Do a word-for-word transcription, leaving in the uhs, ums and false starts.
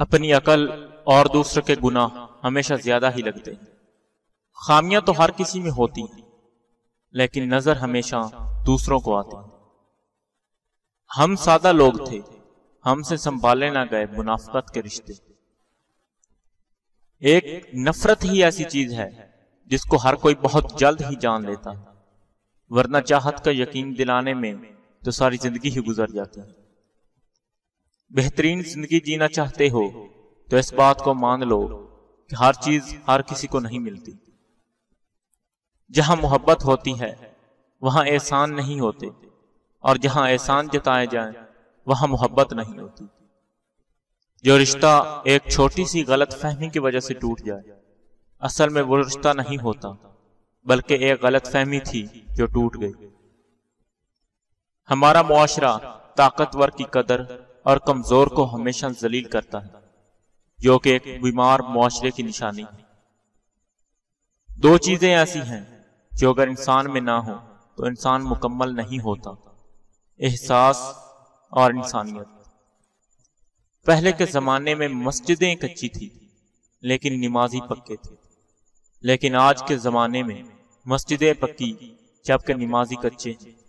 اپنی عقل اور دوسرے کے گناہ ہمیشہ زیادہ ہی لگتے ہیں۔ خامیاں تو ہر کسی میں ہوتی ہیں، لیکن نظر ہمیشہ دوسروں کو آتی ہے۔ ہم سادہ لوگ تھے، ہم سے سنبھالے نہ گئے منافقت کے رشتے۔ ایک نفرت ہی ایسی چیز ہے جس کو ہر کوئی بہت جلد ہی جان لیتا ہے، ورنہ چاہت کا یقین دلانے میں تو ساری زندگی ہی گزر جاتی ہے۔ بہترین زندگی جینا چاہتے ہو تو اس بات کو مان لو کہ ہر چیز ہر کسی کو نہیں ملتی۔ جہاں محبت ہوتی ہے وہاں احسان نہیں ہوتے، اور جہاں احسان جتائے جائیں وہاں محبت نہیں ہوتی۔ جو رشتہ ایک چھوٹی سی غلط فہمی کی وجہ سے ٹوٹ جائے، اصل میں وہ رشتہ نہیں ہوتا، بلکہ ایک غلط فہمی تھی جو ٹوٹ گئی۔ ہمارا معاشرہ طاقتور کی قدر اور کمزور کو ہمیشہ ذلیل کرتا ہے، جو کہ ایک بیمار معاشرے کی نشانی ہے۔ دو چیزیں ایسی ہیں جو اگر انسان میں نہ ہو تو انسان مکمل نہیں ہوتا: احساس اور انسانیت۔ پہلے کے زمانے میں مسجدیں کچی تھی لیکن نمازی پکے تھے، لیکن آج کے زمانے میں مسجدیں پکی جبکہ نمازی کچے ہیں۔